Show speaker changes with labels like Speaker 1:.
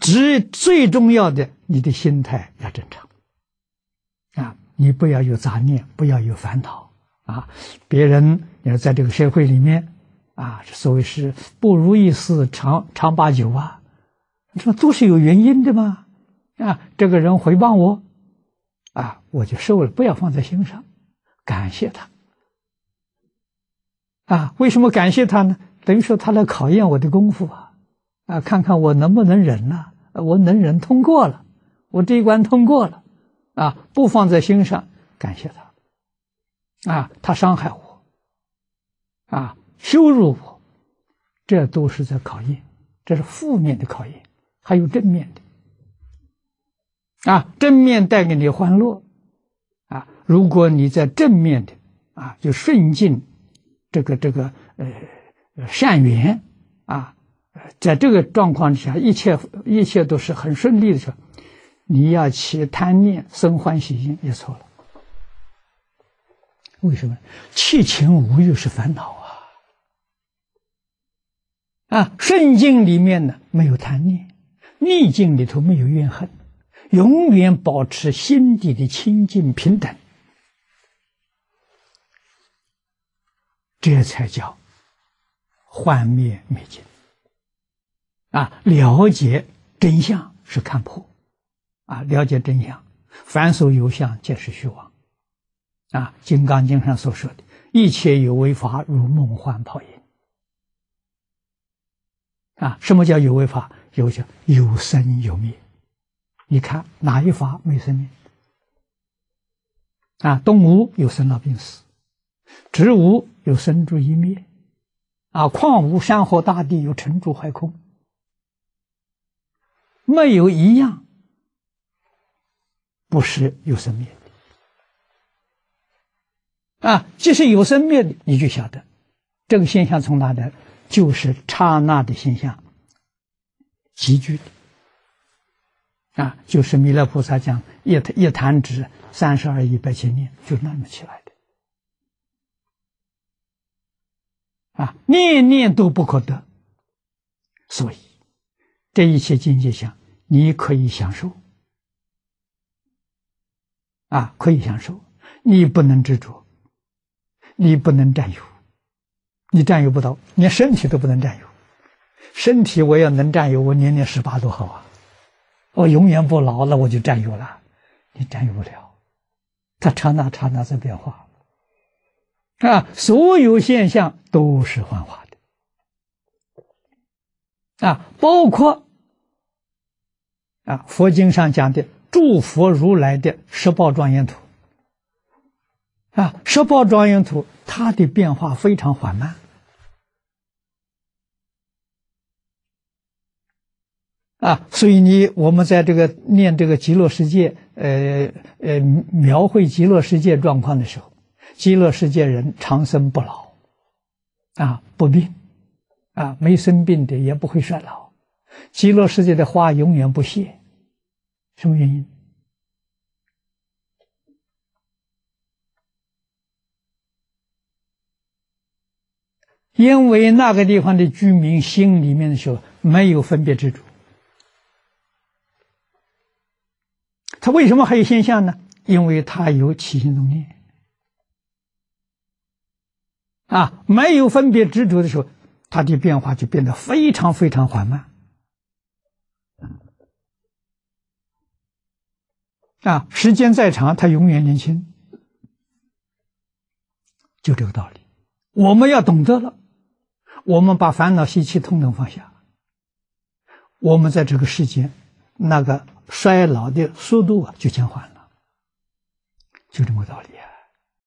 Speaker 1: 最重要的，你的心态要正常啊，你不要有杂念，不要有烦恼啊。别人要在这个社会里面啊，所谓是不如意事常八九啊，这都是有原因的嘛啊。这个人回报我啊，我就受了，不要放在心上，感谢他啊。为什么感谢他呢？等于说他来考验我的功夫啊，看看我能不能忍啊。我能忍通过了，我这一关通过了啊，不放在心上，感谢他啊，他伤害我啊，羞辱我，这都是在考验，这是负面的考验，还有正面的啊，正面带给你欢乐啊，如果你在正面的啊，就顺境这个善缘啊，在这个状况之下，一切都是很顺利的时候，你要起贪念生欢喜心也错了。为什么？七情五欲是烦恼啊！顺境里面呢没有贪念，逆境里头没有怨恨，永远保持心底的清净平等，这才叫幻灭灭尽啊！了解真相是看破啊！了解真相，凡所有相，皆是虚妄啊！《金刚经》上所说的一切有为法，如梦幻泡影啊！什么叫有为法？有生有灭。你看哪一法没生灭啊？动物有生老病死，植物有生住异灭啊！矿物山河大地有成住坏空，没有一样不是有生灭的啊！即使有生灭的，你就晓得这个现象从哪来，就是刹那的现象，集聚的啊！就是弥勒菩萨讲一弹指32亿8千年，就那么起来的啊！念念都不可得，所以这一切境界相，你可以享受啊，可以享受，你不能执着，你不能占有，你占有不到，连身体都不能占有。身体我要能占有，我年年18多好啊！我永远不老了，我就占有了，你占有不了，它刹那在变化啊！所有现象都是幻化的啊，包括啊佛经上讲的诸佛如来的十报庄严图啊，十报庄严图它的变化非常缓慢啊，所以我们在这个念这个极乐世界描绘极乐世界状况的时候，极乐世界人长生不老啊，不病啊，没生病的也不会衰老，极乐世界的花永远不谢，什么原因？因为那个地方的居民心里面的时候没有分别执着。他为什么还有现象呢？因为他有起心动念啊，没有分别执着的时候，他的变化就变得非常非常缓慢啊，时间再长他永远年轻，就这个道理。我们要懂得了，我们把烦恼习气统统放下，我们在这个世间那个衰老的速度啊就减缓了，就这么个道理啊。